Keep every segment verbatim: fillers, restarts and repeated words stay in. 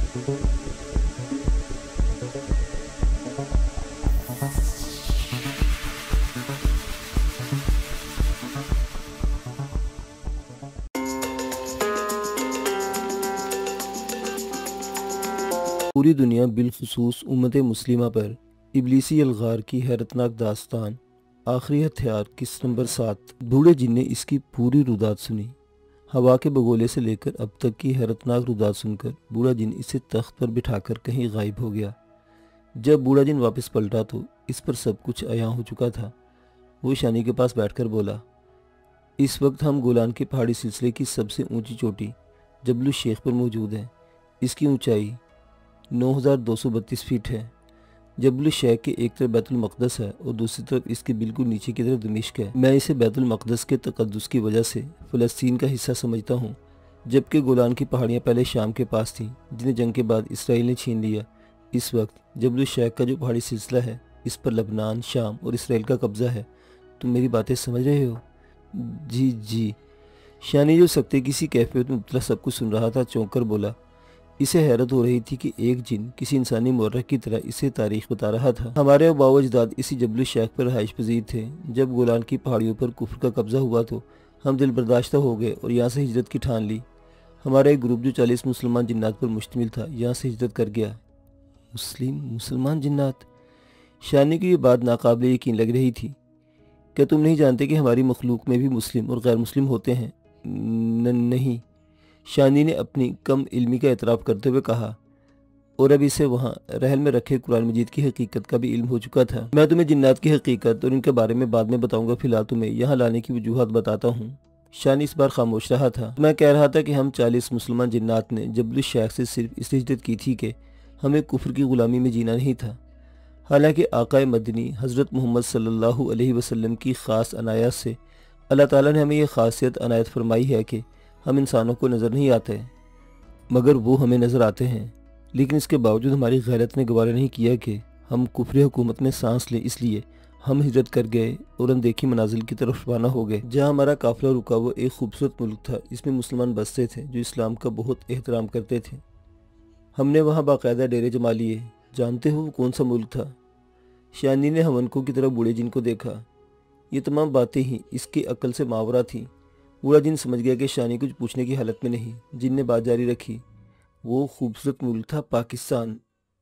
पूरी दुनिया बिलखुसूस उम्मत मुस्लिमा पर इब्लीसी अलगार की हैरतनाक दास्तान आखिरी हथियार किस्त नंबर सात। बूढ़े जिन ने इसकी पूरी रुदात सुनी। हवा के बगोले से लेकर अब तक की हैरतनाक रुदात सुनकर बूढ़ा जिन इसे तख्त पर बिठाकर कहीं गायब हो गया। जब बूढ़ा जिन वापस पलटा तो इस पर सब कुछ अया हो चुका था। वो शानी के पास बैठकर बोला, इस वक्त हम गोलान के पहाड़ी सिलसिले की सबसे ऊंची चोटी जबलु शेख पर मौजूद हैं। इसकी ऊंचाई नौ हज़ार दो सौ बत्तीस फीट है। जबल शेख के एक तरफ बैतुल मक़दस है और दूसरी तरफ इसके बिल्कुल नीचे की तरफ दमिश्क है। मैं इसे बैतुल मक़दस के तक़द्दुस की वजह से फ़लस्तीन का हिस्सा समझता हूँ, जबकि गोलान की पहाड़ियाँ पहले शाम के पास थीं, जिन्हें जंग के बाद इसराइल ने छीन लिया। इस वक्त जबल शेख का जो पहाड़ी सिलसिला है, इस पर लबनान, शाम और इसराइल का कब्ज़ा है। तुम मेरी बातें समझ रहे हो? जी जी। शानी जो सकते किसी कैफियत में मुब्तला सब कुछ सुन रहा था, चौंक कर बोला। इसे हैरत हो रही थी कि एक जिन किसी इंसानी मुर्रख की तरह इसे तारीख बता रहा था। हमारे अबावजदाद इसी जबल शेख पर रहाइश पजीर थे। जब गोलान की पहाड़ियों पर कुफ्र का कब्जा हुआ तो हम दिल बर्दाश्त हो गए और यहाँ से हिजरत की ठान ली। हमारा एक ग्रुप जो चालीस मुसलमान जिन्नात पर मुश्तमिल था, यहाँ से हिजरत कर गया। मुस्लिम मुसलमान जिन्नात? शानी की ये बात नाकाबिल यकीन लग रही थी। क्या तुम नहीं जानते कि हमारी मखलूक में भी मुस्लिम और गैर मुस्लिम होते हैं? न, नहीं। शानी ने अपनी कम इल्मी का एतराफ़ करते हुए कहा, और अब इसे वहाँ रहल में रखे कुरान मजीद की हकीकत का भी इल्म हो चुका था। मैं तुम्हें जिन्नात की हकीकत और इनके बारे में बाद में बताऊंगा, फिलहाल तुम्हें यहाँ लाने की वजूहत बताता हूँ। शानी इस बार खामोश रहा था। मैं कह रहा था कि हम चालीस मुसलमान जिन्नात ने जबल शेख से सिर्फ इस हिजरत की थी कि हमें कुफ्र की गुलामी में जीना नहीं था। हालांकि आकाए मदनी हज़रत मोहम्मद सल्लल्लाहु अलैहि वसल्लम की ख़ास अनायत से अल्लाह ताला ने हमें यह खासियत अनायत फरमाई है कि हम इंसानों को नज़र नहीं आते, मगर वो हमें नज़र आते हैं। लेकिन इसके बावजूद हमारी गैरत ने गवारा नहीं किया कि हम कुफ्र हुकूमत में सांस लें, इसलिए हम हिजरत कर गए और अनदेखी मनाजिल की तरफ रवाना हो गए। जहाँ हमारा काफ़िला रुका वो एक खूबसूरत मुल्क था। इसमें मुसलमान बसते थे जो इस्लाम का बहुत एहतराम करते थे। हमने वहाँ बाकायदा डेरे जमा लिए। जानते हो वो कौन सा मुल्क था? शानी ने हमनको की तरफ बूढ़े जिन को देखा। ये तमाम बातें ही इसकी अक्ल से मावरा थीं। बूढ़ा जिन समझ गया कि शानी कुछ पूछने की हालत में नहीं। जिन ने बात जारी रखी, वो खूबसूरत मुल्क था पाकिस्तान।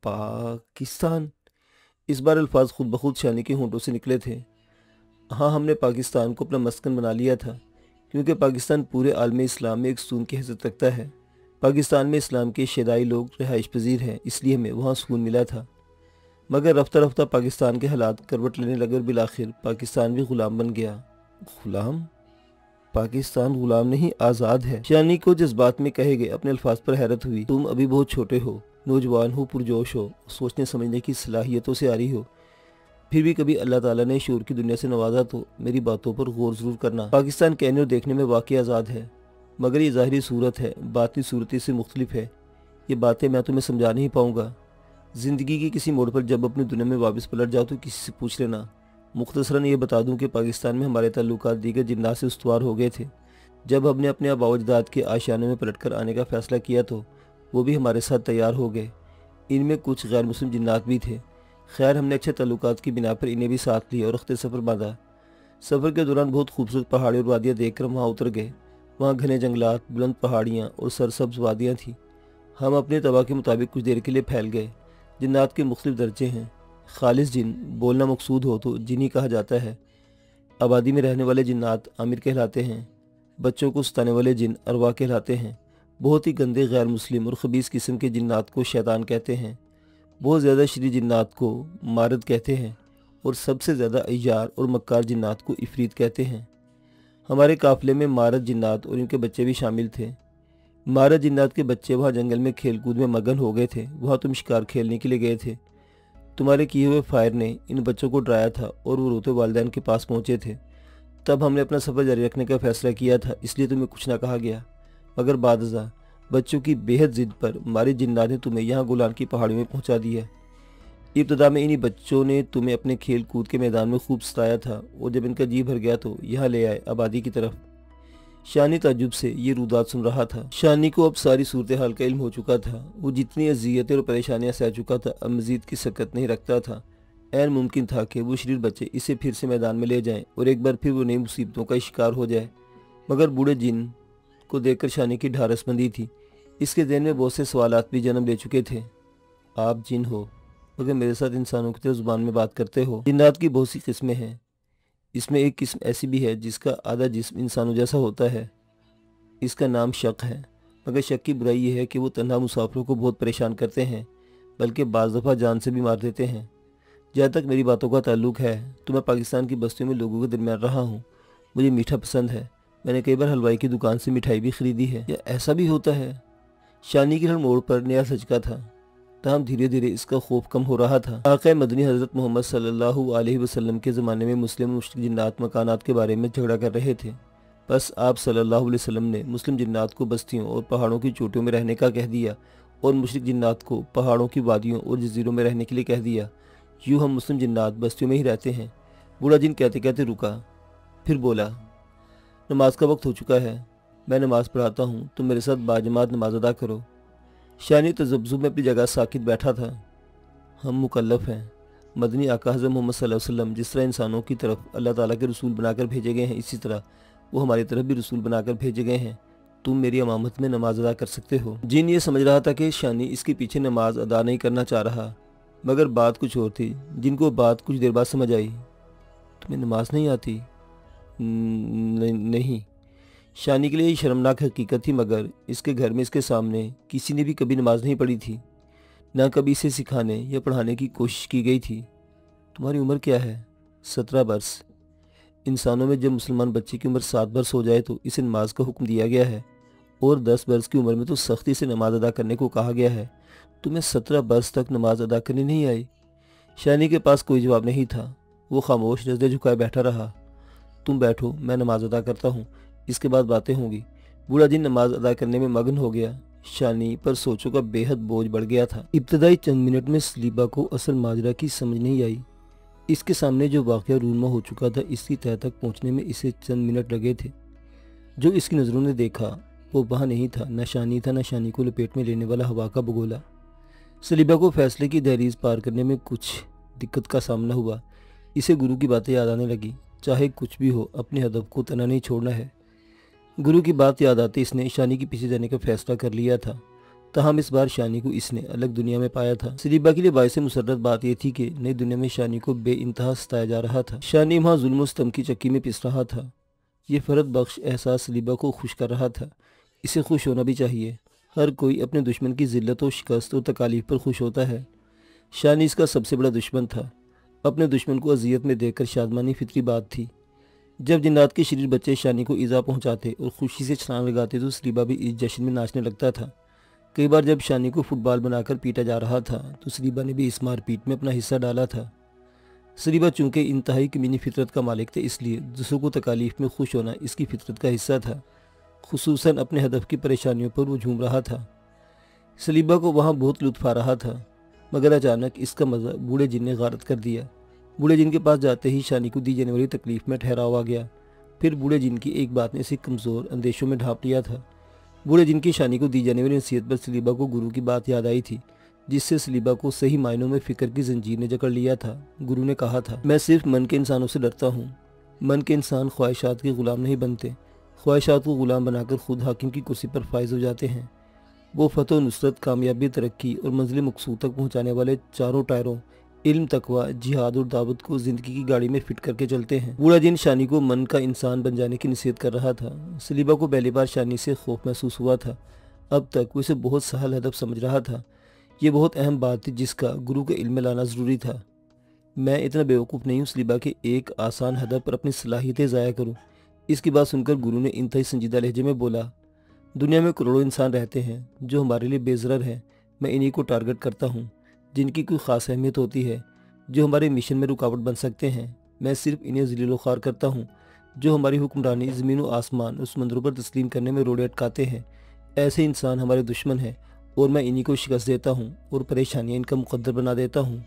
पाकिस्तान? इस बार अल्फाज खुद ब खुद शानी के होंठों से निकले थे। हाँ, हमने पाकिस्तान को अपना मस्कन बना लिया था, क्योंकि पाकिस्तान पूरे आलम इस्लाम में एक सुकून की हैसियत रखता है। पाकिस्तान में इस्लाम के शदाई लोग रिहाइश पजीर हैं, इसलिए हमें वहाँ सुकून मिला था। मगर रफ्ता रफ्ता पाकिस्तान के हालात करवट लेने लगे और बिलाखिर पाकिस्तान भी गुलाम बन गया। गुलाम? पाकिस्तान गुलाम नहीं, आज़ाद है। शानी को जज्बात में कहे गए अपने अल्फाज पर हैरत हुई। तुम अभी बहुत छोटे हो, नौजवान हो, पुरजोश हो, सोचने समझने की सलाहियतों से आ रही हो, फिर भी कभी अल्लाह ताला ने शूर की दुनिया से नवाजा तो मेरी बातों पर गौर ज़रूर करना। पाकिस्तान कहने और देखने में वाकई आज़ाद है, मगर ये ज़ाहिरी सूरत है, बातनी सूरत इससे मुख्तलिफ है। ये बातें मैं तुम्हें समझा नहीं पाऊँगा। ज़िंदगी के किसी मोड़ पर जब अपनी दुनिया में वापस पलट जाओ तो किसी से पूछ लेना। मुख्तसरन ये बता दूं कि पाकिस्तान में हमारे ताल्लुकात दीगर जिन्नात से उस्तवार हो गए थे। जब हमने अपने आबावजदाद के आशियाने में पलट कर आने का फ़ैसला किया तो वो भी हमारे साथ तैयार हो गए। इनमें कुछ गैर मुस्लिम जिन्नात भी थे। खैर, हमने अच्छे ताल्लुकात की बिना पर इन्हें भी साथ लिया और अख्ते सफ़र बांधा। सफ़र के दौरान बहुत खूबसूरत पहाड़ी और वादियाँ देख कर वहाँ उतर गए। वहाँ घने जंगलात, बुलंद पहाड़ियाँ और सरसब्ज़ वादियाँ थीं। हम अपने तबा के मुताबिक कुछ देर के लिए फैल गए। जिन्नात के मुख्तलिफ दर्जे हैं। खालिस जिन बोलना मकसूद हो तो जिन्ही कहा जाता है। आबादी में रहने वाले जिन्नात आमिर कहलाते हैं। बच्चों को सताने वाले जिन अरवा कहलाते हैं। बहुत ही गंदे गैर मुस्लिम और खबीस किस्म के जिन्नात को शैतान कहते हैं। बहुत ज़्यादा शरी जिन्नात को मारद कहते हैं और सबसे ज़्यादा अय्यार और मक्कार जिन्नात को इफरीत कहते हैं। हमारे काफ़िले में मारद जिन्नात और इनके बच्चे भी शामिल थे। मारद जिन्नात के बच्चे वहाँ जंगल में खेल कूद में मगन हो गए थे। वहाँ तुम शिकार खेलने के लिए गए थे। तुम्हारे किए हुए फायर ने इन बच्चों को डराया था और वो रोते वालिदैन के पास पहुँचे थे। तब हमने अपना सफ़र जारी रखने का फ़ैसला किया था, इसलिए तुम्हें कुछ ना कहा गया। मगर बादज़ा बच्चों की बेहद ज़िद पर मारे जिन्नात ने तुम्हें यहाँ गोलान की पहाड़ियों में पहुँचा दिया। इब्तदा में इन्हीं बच्चों ने तुम्हें अपने खेल कूद के मैदान में खूब सताया था और जब इनका जी भर गया तो यहाँ ले आए आबादी की तरफ। शानी ताज्जुब से ये रुदात सुन रहा था। शानी को अब सारी सूरत हाल का इल्म हो चुका था। वो जितनी अजियतें और परेशानियां सह चुका था, अब मजीद की सकत नहीं रखता था। ऐन मुमकिन था कि वो शरीर बच्चे इसे फिर से मैदान में ले जाएं और एक बार फिर वो नई मुसीबतों का शिकार हो जाए। मगर बूढ़े जिन को देखकर शानी की ढारसबंदी थी। इसके ज़हन में बहुत से सवालात भी जन्म ले चुके थे। आप जिन हो मगर मेरे साथ इंसानों की तरह ज़ुबान में बात करते हो। जिन्नात की बहुत सी किस्में हैं। इसमें एक किस्म ऐसी भी है जिसका आधा जिस्म इंसानों जैसा होता है। इसका नाम शक है। मगर शक की बुराई यह है कि वो तन्हा मुसाफिरों को बहुत परेशान करते हैं, बल्कि बाज़ दफ़ा जान से भी मार देते हैं। जहाँ तक मेरी बातों का ताल्लुक है तो मैं पाकिस्तान की बस्तियों में लोगों के दरमियान रहा हूँ। मुझे मीठा पसंद है। मैंने कई बार हलवाई की दुकान से मिठाई भी खरीदी है। या ऐसा भी होता है? शानी के हर मोड़ पर नया सचका था। तमाम धीरे धीरे इसका खौफ कम हो रहा था। आक़ा मदनी हज़रत मोहम्मद सल्लल्लाहु अलैहि वसल्लम के ज़माने में मुस्लिम मुश्रिक जिन्नात मकानात के बारे में झगड़ा कर रहे थे। बस आप सल्लल्लाहु अलैहि वसल्लम ने मुस्लिम जिन्नात को बस्तियों और पहाड़ों की चोटियों में रहने का कह दिया और मुश्रिक जिन्नात को पहाड़ों की वादियों और जजीरों में रहने के लिए कह दिया। यूँ हम मुस्लिम जिन्नात बस्तियों में ही रहते हैं। बूढ़ा जिन कहते कहते रुका, फिर बोला, नमाज का वक्त हो चुका है। मैं नमाज पढ़ाता हूँ, तुम मेरे साथ बाजमात नमाज अदा करो। शानी तजब्जुब में अपनी जगह साकित बैठा था। हम मुकल्लफ हैं। मदनी आका हज़रत मोहम्मद सल्लल्लाहु अलैहि वसल्लम जिस तरह इंसानों की तरफ अल्लाह ताला के रसूल बनाकर भेजे गए हैं, इसी तरह वो हमारी तरफ भी रसूल बनाकर भेजे गए हैं। तुम मेरी इमामत में नमाज अदा कर सकते हो। जिन ये समझ रहा था कि शानी इसके पीछे नमाज अदा नहीं करना चाह रहा, मगर बात कुछ और थी। जिनको बात कुछ देर बाद समझ आई। तुम्हें नमाज नहीं आती? न, नहीं। शानी के लिए शर्मनाक हकीकत थी, मगर इसके घर में इसके सामने किसी ने भी कभी नमाज नहीं पढ़ी थी। ना कभी इसे सिखाने या पढ़ाने की कोशिश की गई थी। तुम्हारी उम्र क्या है? सत्रह बरस। इंसानों में जब मुसलमान बच्चे की उम्र सात बरस हो जाए तो इसे नमाज का हुक्म दिया गया है, और दस बरस की उम्र में तो सख्ती से नमाज अदा करने को कहा गया है। तुम्हें सत्रह बरस तक नमाज अदा करनी नहीं आई? शानी के पास कोई जवाब नहीं था। वो खामोश नजरें झुकाए बैठा रहा। तुम बैठो, मैं नमाज अदा करता हूँ, इसके बाद बातें होंगी। बूढ़ा जिन नमाज अदा करने में मगन हो गया। शानी पर सोचों का बेहद बोझ बढ़ गया था। इब्तदाई चंद मिनट में सलीबा को असल माजरा की समझ नहीं आई। इसके सामने जो वाक़या रूनमा हो चुका था, इसकी तह तक पहुँचने में इसे चंद मिनट लगे थे। जो इसकी नज़रों ने देखा वो वहाँ नहीं था। न शानी था, न शानी को लपेट में लेने वाला हवा का बगोला। सलीबा को फैसले की दहलीज पार करने में कुछ दिक्कत का सामना हुआ। इसे गुरु की बातें याद आने लगी। चाहे कुछ भी हो, अपने हदफ को तना नहीं छोड़ना है। गुरु की बात याद आते इसने शानी के पीछे जाने का फैसला कर लिया था। तहम इस बार शानी को इसने अलग दुनिया में पाया था। सलीबा के लिए बायसे मुसर्रत बात यह थी कि नई दुनिया में शानी को बेइंतहा सताया जा रहा था। शानी वहाँ जुल्म सितम की चक्की में पिस रहा था। ये फरत बख्श एहसास सलीबा को खुश कर रहा था। इसे खुश होना भी चाहिए। हर कोई अपने दुश्मन की जिल्लत और शिकस्त और तकालीफ पर खुश होता है। शानी इसका सबसे बड़ा दुश्मन था। अपने दुश्मन को अजियत में देखकर शादमानी फितरी बात थी। जब जिन्नात के शरीर बच्चे शानी को ईज़ा पहुंचाते और खुशी से छलांग लगाते तो सलीबा भी इस जश्न में नाचने लगता था। कई बार जब शानी को फुटबॉल बनाकर पीटा जा रहा था तो सलीबा ने भी इस मारपीट में अपना हिस्सा डाला था। सलीबा चूँकि इंतहाई कमीनी फितरत का मालिक था, इसलिए दूसरों को तकालीफ में खुश होना इसकी फितरत का हिस्सा था। खुसूसन अपने हदफ की परेशानियों पर वो झूम रहा था। सलीबा को वहाँ बहुत लुत्फ़ आ रहा था, मगर अचानक इसका मज़ा बूढ़े जिन ने गारत कर दिया। बूढ़े जिन के पास जाते ही शानी को दी जाने वाली तकलीफ में ठहराव आ गया। फिर बूढ़े जिन की एक बात ने इसे कमज़ोर अंदेशों में ढांप लिया था। बूढ़े जिन की शानी को दी जाने वाली नसीहत पर सलीबा को गुरु की बात याद आई थी, जिससे सलीबा को सही मायनों में फ़िक्र की जंजीर ने जकड़ लिया था। गुरु ने कहा था, मैं सिर्फ मन के इंसानों से डरता हूँ। मन के इंसान ख्वाहिशात के ग़ुलाम नहीं बनते। ख्वाहिशात को ग़ुलाम बनाकर खुद हाकिम की कुर्सी पर फायज हो जाते हैं। वो फतह नुसरत, कामयाबी, तरक्की और मंजिल मकसूद तक पहुँचाने वाले चारों टायरों इल्म, तकवा, जिहाद और दावत को ज़िंदगी की गाड़ी में फिट करके चलते हैं। बूढ़ा जिन शानी को मन का इंसान बन जाने की नसीहत कर रहा था। सलीबा को पहली बार शानी से खौफ महसूस हुआ था। अब तक वो इसे बहुत सहल हदफ समझ रहा था। ये बहुत अहम बात थी जिसका गुरु के इल्म में लाना ज़रूरी था। मैं इतना बेवकूफ़ नहीं हूँ सलीबा के एक आसान हदफ पर अपनी सलाहियतें ज़ाया करूँ। इसकी बात सुनकर गुरु ने इंतहाई संजीदा लहजे में बोला, दुनिया में करोड़ों इंसान रहते हैं जो हमारे लिए बेज़रर हैं। मैं इन्हीं को टारगेट करता हूँ जिनकी कोई ख़ास अहमियत होती है, जो हमारे मिशन में रुकावट बन सकते हैं। मैं सिर्फ इन्हें ज़लील ख्वार करता हूँ जो हमारी हुक्मरानी ज़मीन व आसमान और समंदरों पर तस्लीम करने में रोड़े अटकाते हैं। ऐसे इंसान हमारे दुश्मन हैं और मैं इन्हीं को शिकस्त देता हूँ और परेशानियाँ इनका मुकद्दर बना देता हूँ।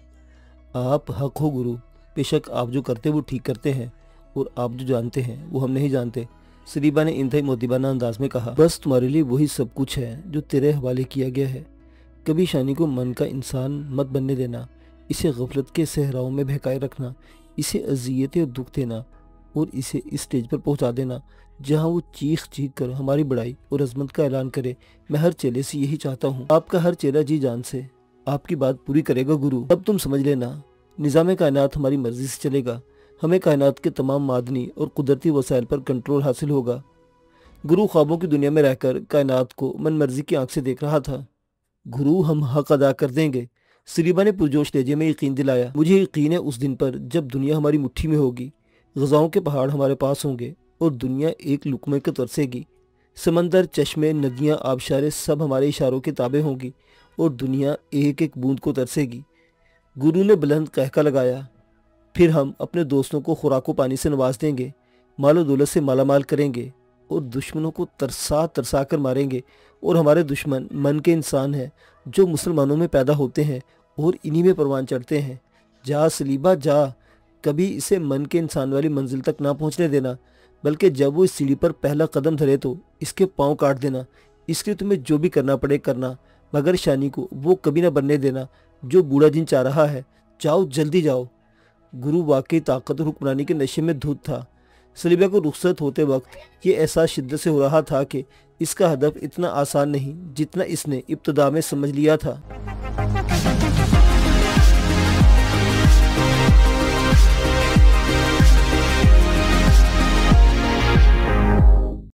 आप हक हो गुरु, बेशक आप जो करते वो ठीक करते हैं और आप जो जानते हैं वो हम नहीं जानते। सलीबा ने इंतहाई मोदिबाना अंदाज में कहा, बस तुम्हारे लिए वही सब कुछ है जो तेरे हवाले किया गया है। कभी शानी को मन का इंसान मत बनने देना, इसे गफलत के सहराओं में बहकाए रखना, इसे अजियतें और दुख देना और इसे इस स्टेज पर पहुंचा देना जहां वो चीख चीख कर हमारी बड़ाई और अजमत का ऐलान करे। मैं हर चेले से यही चाहता हूँ, आपका हर चेला जी जान से आपकी बात पूरी करेगा गुरु। अब तुम समझ लेना, निज़ाम कायनात हमारी मर्जी से चलेगा, हमें कायनात के तमाम मादनी और कुदरती वसाइल पर कंट्रोल हासिल होगा। गुरु ख्वाबों की दुनिया में रहकर कायनात को मन मर्जी की आंख से देख रहा था। गुरु हम हक अदा कर देंगे, सलीबा ने पुरजोश लहजे में यकीन दिलाया। मुझे यकीन है उस दिन पर जब दुनिया हमारी मुट्ठी में होगी, ग़ज़ाओं के पहाड़ हमारे पास होंगे और दुनिया एक लुकमे को तरसेगी। समंदर, चश्मे, नदियाँ, आबशारें सब हमारे इशारों के ताबे होंगी और दुनिया एक एक बूंद को तरसेगी। गुरु ने बुलंद कहका लगाया। फिर हम अपने दोस्तों को खुराको पानी से नवाज देंगे, मालो दौलत से मालामाल करेंगे और दुश्मनों को तरसा तरसा कर मारेंगे। और हमारे दुश्मन मन के इंसान हैं जो मुसलमानों में पैदा होते हैं और इन्हीं में परवान चढ़ते हैं। जा सलीबा जा, कभी इसे मन के इंसान वाली मंजिल तक ना पहुंचने देना, बल्कि जब वो इस सीढ़ी पर पहला कदम धरे तो इसके पाँव काट देना। इसलिए तुम्हें जो भी करना पड़े करना, मगर शानी को वो कभी ना बनने देना जो बूढ़ा जिन चाह रहा है। जाओ, जल्दी जाओ। गुरु वाकई ताकत और हुक्मरानी के नशे में धुत था। सलीबा को रुखसत होते वक्त ये एहसास शिद्दत से हो रहा था कि इसका हदफ इतना आसान नहीं जितना इसने इब्तदा में समझ लिया था।